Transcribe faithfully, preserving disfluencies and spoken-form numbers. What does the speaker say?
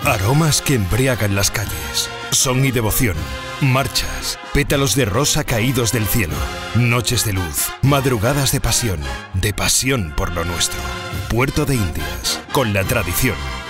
Aromas que embriagan las calles. Son y devoción. Marchas. Pétalos de rosa caídos del cielo. Noches de luz. Madrugadas de pasión. De pasión por lo nuestro. Puerto de Indias. Con la tradición.